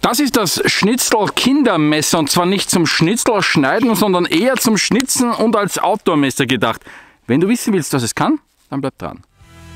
Das ist das Schnitzel-Kindermesser und zwar nicht zum Schnitzel schneiden, sondern eher zum Schnitzen und als Outdoor-Messer gedacht. Wenn du wissen willst, was es kann, dann bleib dran.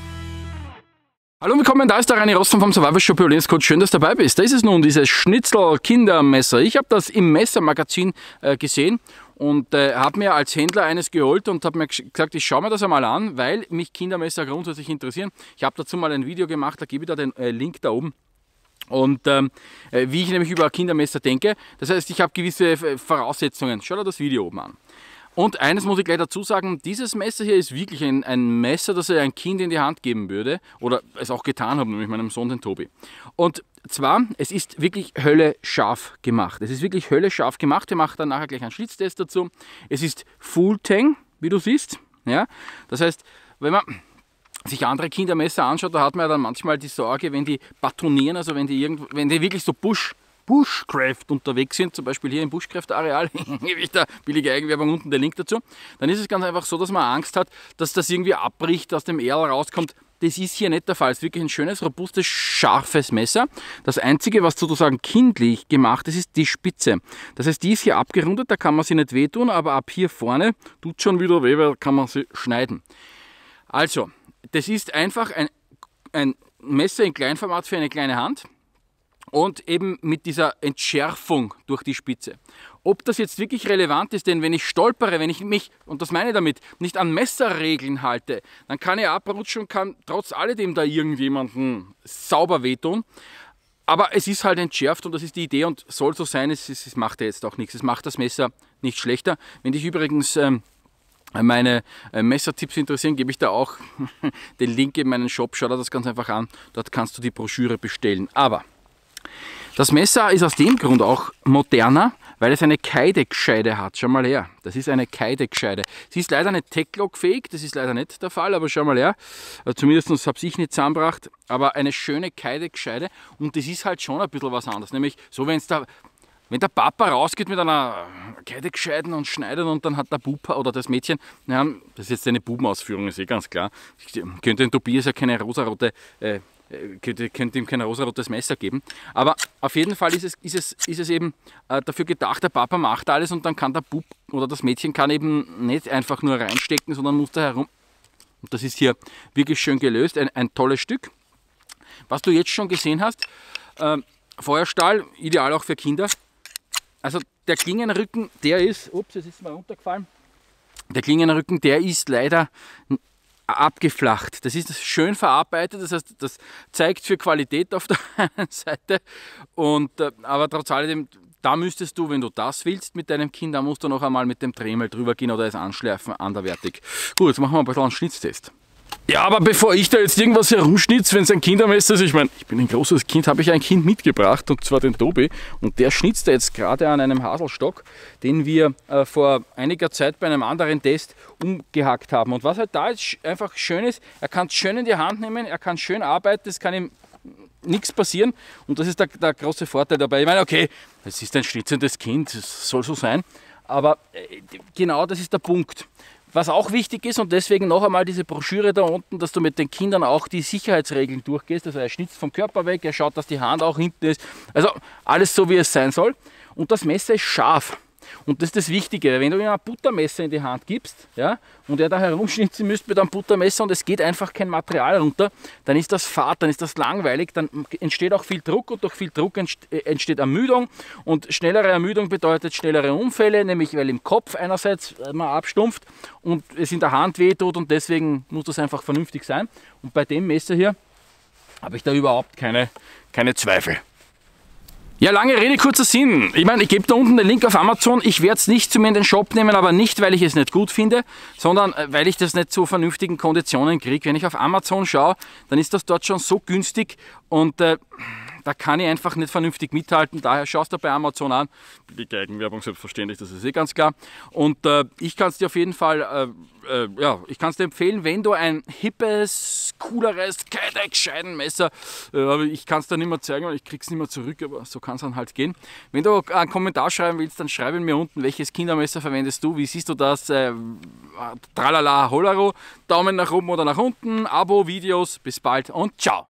Hallo und willkommen, da ist der Reini Rossmann vom Survival Shop Coach. Schön, dass du dabei bist. Da ist es nun, dieses Schnitzel-Kindermesser. Ich habe das im Messermagazin gesehen und habe mir als Händler eines geholt und habe mir gesagt, ich schaue mir das einmal an, weil mich Kindermesser grundsätzlich interessieren. Ich habe dazu mal ein Video gemacht, da gebe ich da den Link da oben. Und wie ich nämlich über Kindermesser denke, das heißt, ich habe gewisse Voraussetzungen. Schau dir das Video oben an. Und eines muss ich gleich dazu sagen, dieses Messer hier ist wirklich ein Messer, das ich ein Kind in die Hand geben würde, oder es auch getan habe, nämlich meinem Sohn, den Tobi. Und zwar, es ist wirklich höllescharf gemacht. Es ist wirklich höllescharf gemacht. Wir machen dann nachher gleich einen Schlitztest dazu. Es ist Full Tang, wie du siehst. Ja? Das heißt, wenn man sich andere Kindermesser anschaut, da hat man ja dann manchmal die Sorge, wenn die batonieren, also wenn die wirklich so Bushcraft unterwegs sind, zum Beispiel hier im Bushcraft-Areal, gebe ich da billige Eigenwerbung, unten der Link dazu, dann ist es ganz einfach so, dass man Angst hat, dass das irgendwie abbricht, aus dem Erl rauskommt. Das ist hier nicht der Fall. Es ist wirklich ein schönes, robustes, scharfes Messer. Das Einzige, was sozusagen kindlich gemacht ist, ist die Spitze. Das heißt, die ist hier abgerundet, da kann man sie nicht wehtun, aber ab hier vorne tut schon wieder weh, weil kann man sie schneiden. Also, das ist einfach ein Messer in Kleinformat für eine kleine Hand und eben mit dieser Entschärfung durch die Spitze. Ob das jetzt wirklich relevant ist, denn wenn ich stolpere, wenn ich mich, und das meine ich damit, nicht an Messerregeln halte, dann kann ich abrutschen und kann trotz alledem da irgendjemanden sauber wehtun. Aber es ist halt entschärft und das ist die Idee und soll so sein, es macht ja jetzt auch nichts. Es macht das Messer nicht schlechter. Wenn dich übrigens meine Messertipps interessieren, gebe ich da auch den Link in meinen Shop. Schau dir das ganz einfach an, dort kannst du die Broschüre bestellen. Aber das Messer ist aus dem Grund auch moderner, weil es eine Keidegscheide hat. Schau mal her, das ist eine Keidegscheide. Sie ist leider nicht Tech-Lock-fähig, das ist leider nicht der Fall, aber schau mal her, zumindest habe ich nicht zusammengebracht, aber eine schöne Keidegscheide und das ist halt schon ein bisschen was anderes. Nämlich so, wenn der Papa rausgeht mit einer Keidegscheiden und schneidet und dann hat der Bub oder das Mädchen, ja, das ist jetzt eine Bubenausführung, ist eh ganz klar, ich könnte dem Tobias ja keine rosarote könnte ihm kein rosarotes Messer geben. Aber auf jeden Fall ist es eben dafür gedacht, der Papa macht alles und dann kann der Bub oder das Mädchen kann eben nicht einfach nur reinstecken, sondern muss da herum. Und das ist hier wirklich schön gelöst, ein tolles Stück. Was du jetzt schon gesehen hast, Feuerstahl, ideal auch für Kinder. Also der Klingenrücken, der ist, ups, jetzt ist mal runtergefallen, der Klingenrücken, der ist leider abgeflacht. Das ist schön verarbeitet, das heißt, das zeigt für Qualität auf der einen Seite, aber trotz alledem, da müsstest du, wenn du das willst mit deinem Kind, dann musst du noch einmal mit dem Dremel drüber gehen oder es anschleifen, anderwertig. Gut, jetzt machen wir ein bisschen einen Schnitztest. Ja, aber bevor ich da jetzt irgendwas herumschnitze, wenn es ein Kindermesser ist, ich meine, ich bin ein großes Kind, habe ich ein Kind mitgebracht, und zwar den Tobi, und der schnitzt jetzt gerade an einem Haselstock, den wir vor einiger Zeit bei einem anderen Test umgehackt haben. Und was halt da jetzt einfach schön ist, er kann es schön in die Hand nehmen, er kann schön arbeiten, es kann ihm nichts passieren und das ist der große Vorteil dabei. Ich meine, okay, es ist ein schnitzendes Kind, es soll so sein, aber genau das ist der Punkt. Was auch wichtig ist und deswegen noch einmal diese Broschüre da unten, dass du mit den Kindern auch die Sicherheitsregeln durchgehst. Also er schnitzt vom Körper weg, er schaut, dass die Hand auch hinten ist. Also alles so, wie es sein soll. Und das Messer ist scharf. Und das ist das Wichtige. Wenn du ihm ein Buttermesser in die Hand gibst, ja, und er da herumschnitzen müsst mit einem Buttermesser und es geht einfach kein Material runter, dann ist das fad, dann ist das langweilig, dann entsteht auch viel Druck und durch viel Druck entsteht Ermüdung und schnellere Ermüdung bedeutet schnellere Unfälle, nämlich weil im Kopf einerseits man abstumpft und es in der Hand wehtut und deswegen muss das einfach vernünftig sein. Und bei dem Messer hier habe ich da überhaupt keine Zweifel. Ja, lange Rede, kurzer Sinn. Ich meine, ich gebe da unten den Link auf Amazon. Ich werde es nicht zu mir in den Shop nehmen, aber nicht, weil ich es nicht gut finde, sondern weil ich das nicht zu vernünftigen Konditionen kriege. Wenn ich auf Amazon schaue, dann ist das dort schon so günstig und da kann ich einfach nicht vernünftig mithalten. Daher schaust du bei Amazon an. Die Eigenwerbung selbstverständlich, das ist eh ganz klar. Und ich kann es dir auf jeden Fall, ich kann es dir empfehlen, wenn du ein hippes, cooleres Keidegscheidenmesser, ich kann es dir nicht mehr zeigen, weil ich krieg's nicht mehr zurück, aber so kann es dann halt gehen. Wenn du einen Kommentar schreiben willst, dann schreibe mir unten, welches Kindermesser verwendest du, wie siehst du das, tralala, holero, Daumen nach oben oder nach unten, Abo, Videos, bis bald und ciao.